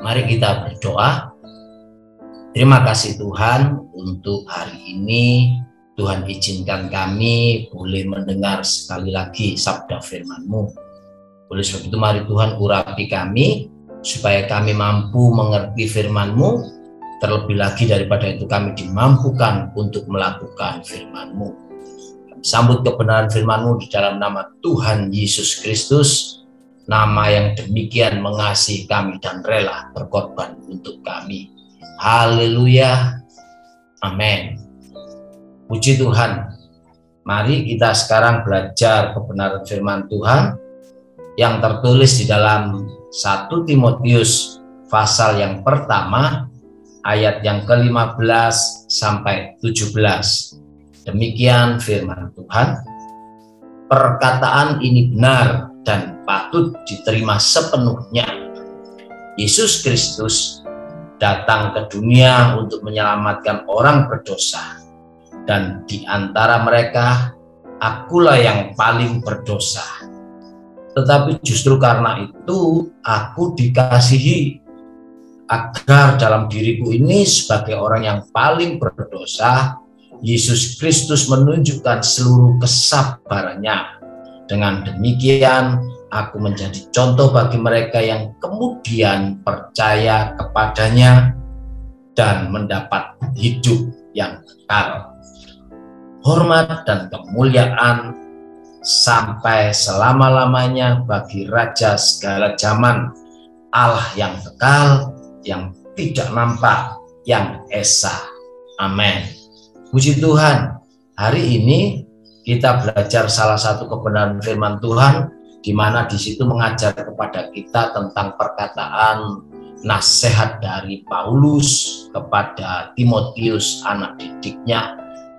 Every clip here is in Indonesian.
Mari kita berdoa. Terima kasih Tuhan untuk hari ini. Tuhan izinkan kami boleh mendengar sekali lagi sabda firman-Mu. Oleh sebab itu mari Tuhan urapi kami, supaya kami mampu mengerti firman-Mu. Terlebih lagi daripada itu kami dimampukan untuk melakukan firman-Mu. Kami sambut kebenaran firman-Mu di dalam nama Tuhan Yesus Kristus, nama yang demikian mengasihi kami dan rela berkorban untuk kami. Haleluya, amin. Puji Tuhan. Mari kita sekarang belajar kebenaran firman Tuhan yang tertulis di dalam 1 Timotius pasal yang pertama ayat yang ke-15 sampai 17. Demikian firman Tuhan. Perkataan ini benar dan patut diterima sepenuhnya. Yesus Kristus datang ke dunia untuk menyelamatkan orang berdosa, dan di antara mereka akulah yang paling berdosa. Tetapi justru karena itu aku dikasihi, agar dalam diriku ini sebagai orang yang paling berdosa, Yesus Kristus menunjukkan seluruh kesabarannya. Dengan demikian, aku menjadi contoh bagi mereka yang kemudian percaya kepadanya dan mendapat hidup yang kekal. Hormat dan kemuliaan sampai selama-lamanya bagi Raja segala zaman, Allah yang kekal, yang tidak nampak, yang esa. Amin. Puji Tuhan, hari ini kita belajar salah satu kebenaran firman Tuhan, di mana di situ mengajar kepada kita tentang perkataan nasihat dari Paulus kepada Timotius, anak didiknya,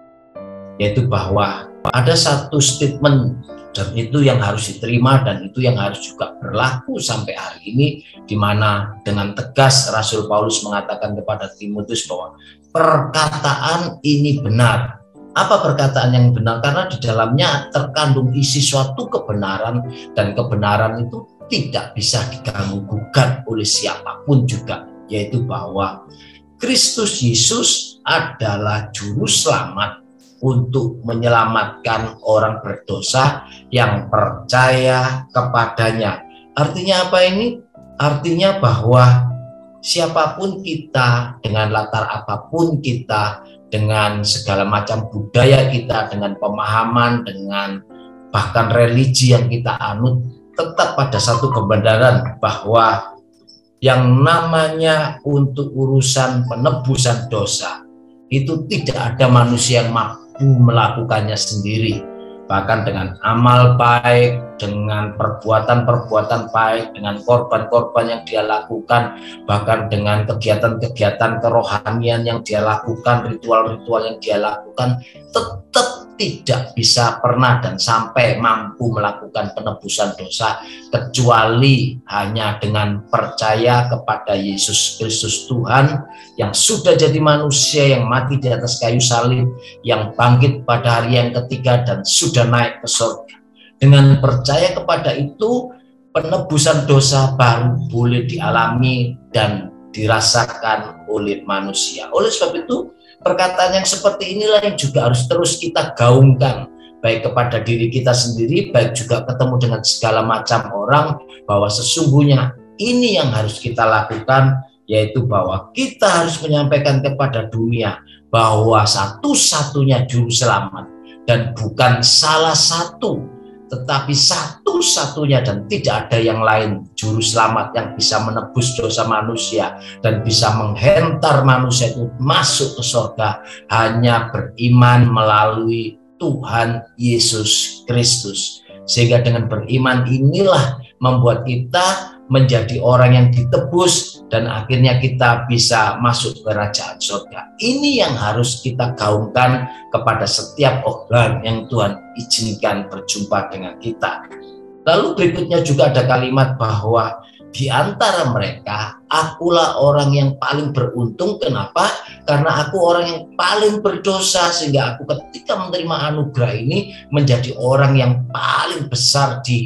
yaitu bahwa ada satu statement, dan itu yang harus diterima dan itu yang harus juga berlaku sampai hari ini, di mana dengan tegas Rasul Paulus mengatakan kepada Timotius bahwa perkataan ini benar. Apa perkataan yang benar? Karena di dalamnya terkandung isi suatu kebenaran, dan kebenaran itu tidak bisa diganggu-gugat oleh siapapun juga, yaitu bahwa Kristus Yesus adalah juru selamat untuk menyelamatkan orang berdosa yang percaya kepadanya. Artinya apa ini? Artinya bahwa siapapun kita, dengan latar apapun kita, dengan segala macam budaya kita, dengan pemahaman, dengan bahkan religi yang kita anut, tetap pada satu kebenaran bahwa yang namanya untuk urusan penebusan dosa itu tidak ada manusia yang mampu melakukannya sendiri. Bahkan dengan amal baik, dengan perbuatan-perbuatan baik, dengan korban-korban yang dia lakukan, bahkan dengan kegiatan-kegiatan kerohanian yang dia lakukan, ritual-ritual yang dia lakukan, tetap tidak bisa pernah dan sampai mampu melakukan penebusan dosa, kecuali hanya dengan percaya kepada Yesus Kristus Tuhan yang sudah jadi manusia, yang mati di atas kayu salib, yang bangkit pada hari yang ketiga dan sudah naik ke surga. Dengan percaya kepada itu, penebusan dosa baru boleh dialami dan dirasakan oleh manusia. Oleh sebab itu, perkataan yang seperti inilah yang juga harus terus kita gaungkan, baik kepada diri kita sendiri, baik juga ketemu dengan segala macam orang, bahwa sesungguhnya ini yang harus kita lakukan, yaitu bahwa kita harus menyampaikan kepada dunia bahwa satu-satunya juru selamat, dan bukan salah satu, tetapi satu-satunya dan tidak ada yang lain juru selamat yang bisa menebus dosa manusia dan bisa menghentar manusia itu masuk ke surga, hanya beriman melalui Tuhan Yesus Kristus. Sehingga dengan beriman inilah membuat kita menjadi orang yang ditebus dan akhirnya kita bisa masuk ke kerajaan surga. Ini yang harus kita gaungkan kepada setiap orang yang Tuhan izinkan berjumpa dengan kita. Lalu berikutnya juga ada kalimat bahwa di antara mereka akulah orang yang paling beruntung. Kenapa? Karena aku orang yang paling berdosa, sehingga aku ketika menerima anugerah ini menjadi orang yang paling besar diberikan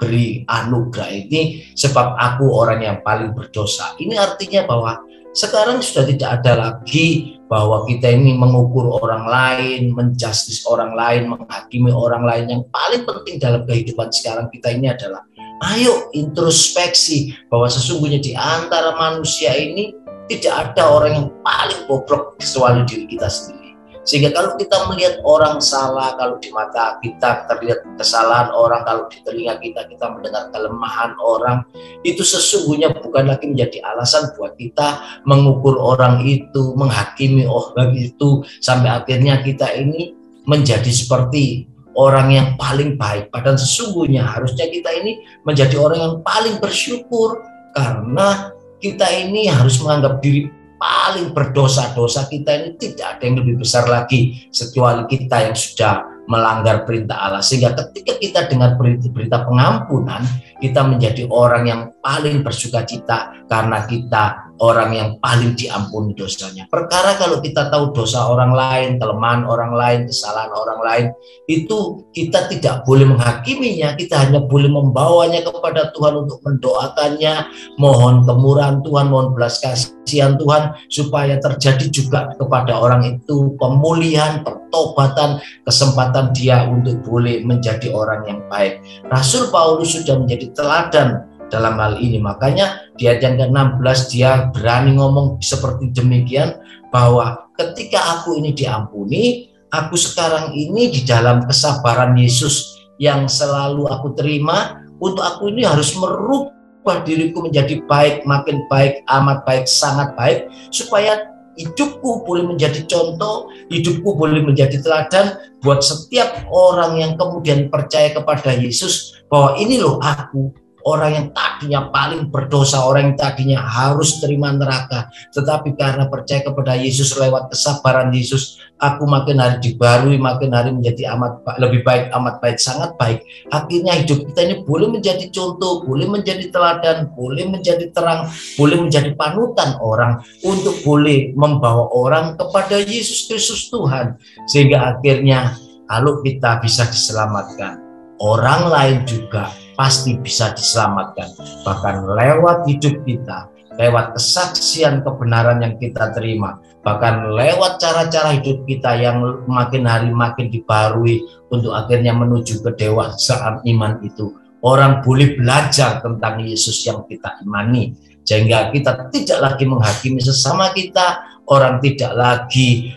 beri anugerah ini sebab aku orang yang paling berdosa. Ini artinya bahwa sekarang sudah tidak ada lagi bahwa kita ini mengukur orang lain, menjustis orang lain, menghakimi orang lain. Yang paling penting dalam kehidupan sekarang kita ini adalah ayo introspeksi bahwa sesungguhnya di antara manusia ini tidak ada orang yang paling bobrok kecuali diri kita sendiri. Sehingga kalau kita melihat orang salah, kalau di mata kita terlihat kesalahan orang, kalau di telinga kita mendengar kelemahan orang, itu sesungguhnya bukan lagi menjadi alasan buat kita mengukur orang itu, menghakimi orang itu, sampai akhirnya kita ini menjadi seperti orang yang paling baik. Padahal sesungguhnya harusnya kita ini menjadi orang yang paling bersyukur, karena kita ini harus menganggap diri paling berdosa-dosa. Kita ini tidak ada yang lebih besar lagi kecuali kita yang sudah melanggar perintah Allah. Sehingga ketika kita dengar berita pengampunan, kita menjadi orang yang paling bersukacita karena kita orang yang paling diampuni dosanya. Perkara kalau kita tahu dosa orang lain, kelemahan orang lain, kesalahan orang lain, itu kita tidak boleh menghakiminya, kita hanya boleh membawanya kepada Tuhan untuk mendoakannya, mohon kemurahan Tuhan, mohon belas kasihan Tuhan, supaya terjadi juga kepada orang itu pemulihan, pertobatan, kesempatan dia untuk boleh menjadi orang yang baik. Rasul Paulus sudah menjadi teladan dalam hal ini. Makanya di ayat yang ke-16 dia berani ngomong seperti demikian, bahwa ketika aku ini diampuni, aku sekarang ini di dalam kesabaran Yesus yang selalu aku terima, untuk aku ini harus merubah diriku menjadi baik, makin baik, amat baik, sangat baik, supaya hidupku boleh menjadi contoh, hidupku boleh menjadi teladan buat setiap orang yang kemudian percaya kepada Yesus, bahwa ini loh aku, orang yang tadinya paling berdosa, orang yang tadinya harus terima neraka, tetapi karena percaya kepada Yesus lewat kesabaran Yesus, aku makin hari dibarui, makin hari menjadi lebih baik, amat baik, sangat baik. Akhirnya hidup kita ini boleh menjadi contoh, boleh menjadi teladan, boleh menjadi terang, boleh menjadi panutan orang, untuk boleh membawa orang kepada Yesus Kristus Tuhan. Sehingga akhirnya kalau kita bisa diselamatkan, orang lain juga pasti bisa diselamatkan. Bahkan lewat hidup kita, lewat kesaksian kebenaran yang kita terima, bahkan lewat cara-cara hidup kita yang makin hari makin dibarui untuk akhirnya menuju kedewasaan iman itu, orang boleh belajar tentang Yesus yang kita imani. Sehingga kita tidak lagi menghakimi sesama kita, orang tidak lagi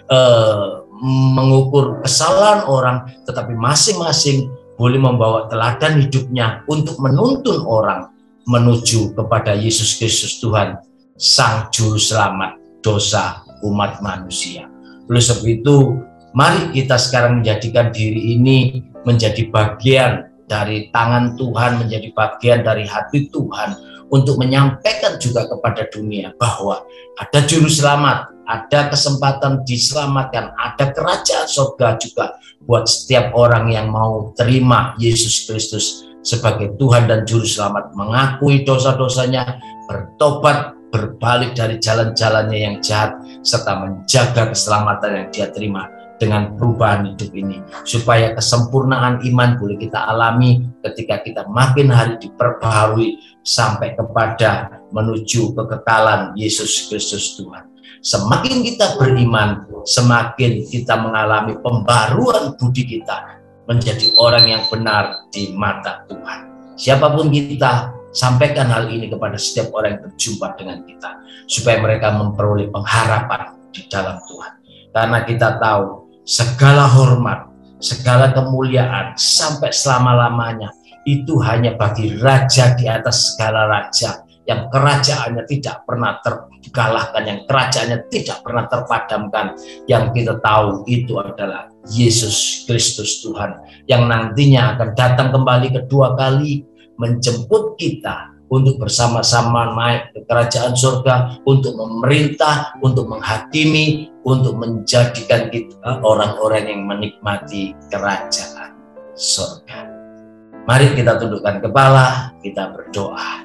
mengukur kesalahan orang, tetapi masing-masing boleh membawa teladan hidupnya untuk menuntun orang menuju kepada Yesus Kristus Tuhan, Sang Juru Selamat dosa umat manusia. Oleh sebab itu, mari kita sekarang menjadikan diri ini menjadi bagian dari tangan Tuhan, menjadi bagian dari hati Tuhan, untuk menyampaikan juga kepada dunia bahwa ada Juru Selamat, ada kesempatan diselamatkan, ada kerajaan surga juga buat setiap orang yang mau terima Yesus Kristus sebagai Tuhan dan Juru Selamat, mengakui dosa-dosanya, bertobat, berbalik dari jalan-jalannya yang jahat, serta menjaga keselamatan yang dia terima dengan perubahan hidup ini, supaya kesempurnaan iman boleh kita alami ketika kita makin hari diperbaharui sampai kepada menuju kekekalan Yesus Kristus Tuhan. Semakin kita beriman, semakin kita mengalami pembaruan budi kita menjadi orang yang benar di mata Tuhan. Siapapun kita, sampaikan hal ini kepada setiap orang yang berjumpa dengan kita, supaya mereka memperoleh pengharapan di dalam Tuhan. Karena kita tahu segala hormat, segala kemuliaan sampai selama-lamanya itu hanya bagi Raja di atas segala raja, yang kerajaannya tidak pernah terkalahkan, yang kerajaannya tidak pernah terpadamkan. Yang kita tahu itu adalah Yesus Kristus Tuhan, yang nantinya akan datang kembali kedua kali menjemput kita untuk bersama-sama naik ke kerajaan surga, untuk memerintah, untuk menghakimi, untuk menjadikan kita orang-orang yang menikmati kerajaan surga. Mari kita tundukkan kepala, kita berdoa.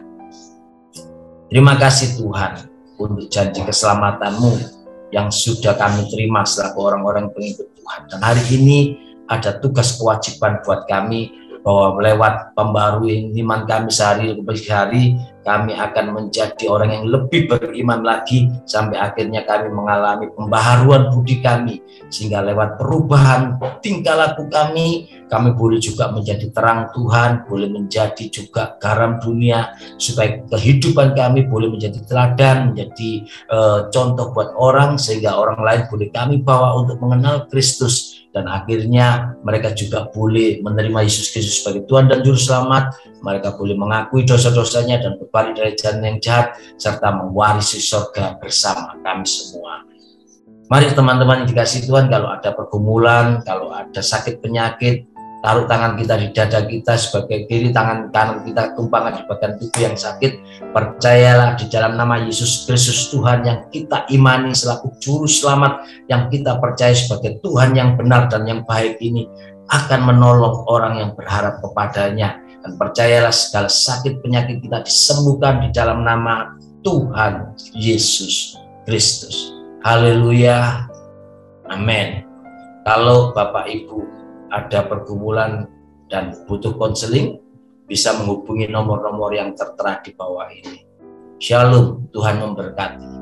Terima kasih Tuhan untuk janji keselamatan-Mu yang sudah kami terima selaku orang-orang pengikut Tuhan. Dan hari ini ada tugas kewajiban buat kami bahwa lewat pembaruan iman kami sehari demi hari, kami akan menjadi orang yang lebih beriman lagi, sampai akhirnya kami mengalami pembaharuan budi kami, sehingga lewat perubahan tingkah laku kami boleh juga menjadi terang Tuhan, boleh menjadi juga garam dunia, supaya kehidupan kami boleh menjadi teladan, menjadi contoh buat orang, sehingga orang lain boleh kami bawa untuk mengenal Kristus, dan akhirnya mereka juga boleh menerima Yesus Kristus sebagai Tuhan dan Juru Selamat. Mereka boleh mengakui dosa-dosanya dan berbalik dari jalan yang jahat, serta mewarisi surga bersama kami semua. Mari teman-teman yang dikasihi Tuhan, kalau ada pergumulan, kalau ada sakit penyakit, taruh tangan kita di dada kita sebagai kiri, tangan kanan kita tumpangkan di bagian tubuh yang sakit. Percayalah di dalam nama Yesus Kristus Tuhan yang kita imani selaku Juru Selamat, yang kita percaya sebagai Tuhan yang benar dan yang baik ini, akan menolong orang yang berharap kepadanya. Dan percayalah segala sakit penyakit kita disembuhkan di dalam nama Tuhan Yesus Kristus. Haleluya, amin. Kalau Bapak Ibu ada pergumulan dan butuh konseling, bisa menghubungi nomor-nomor yang tertera di bawah ini. Shalom, Tuhan memberkati.